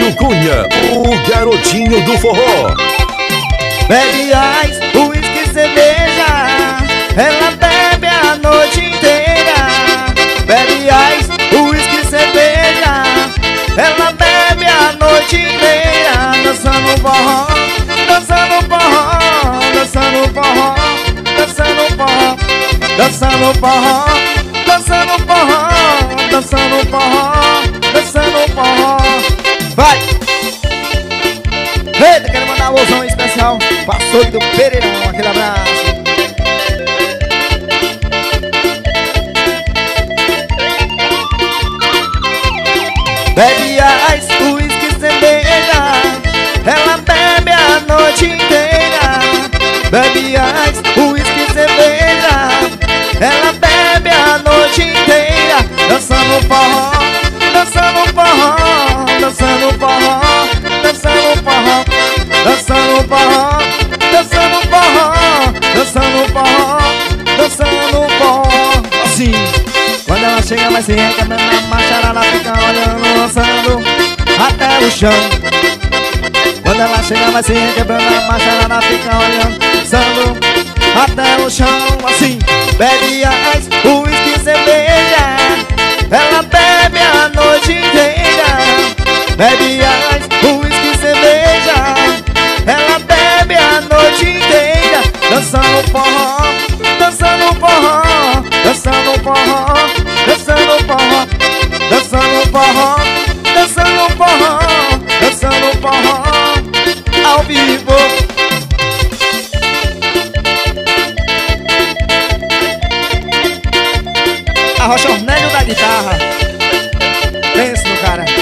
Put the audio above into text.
Hortêncio Cunha, o garotinho do forró. Bebe ice, uísque, cerveja, ela bebe a noite inteira. Bebe ice, uísque, cerveja, ela bebe a noite inteira. Dançando forró, dançando forró, dançando forró, dançando forró, dançando forró, dançando forró, dançando forró, dançando forró. Vai! Eita, quero mandar um alôzão especial pra Açougue do Pereirão, aquele abraço. Bebe ice, uísque, cerveja, ela bebe a noite inteira. Bebe ice, uísque, cerveja, ela bebe a noite inteira. Dançando forró, dançando forró, dançando forró, dançando forró, dançando forró, dançando forró, dançando forró, dançando forró. Assim, quando ela chega vai se requebrando na marcha, ela fica olhando, dançando até o chão. Quando ela chega vai se requebrando na marcha, ela fica olhando, dançando até o chão. Assim, bebe ice, uísque, cerveja, ela bebe a noite inteira. Bebe ice, uísque, cerveja, ela bebe a noite inteira. Dançando forró, dançando forró, dançando forró, dançando forró, dançando forró, dançando forró, dançando forró, ao vivo. A Rocha Ornélio da guitarra. Pensa no cara.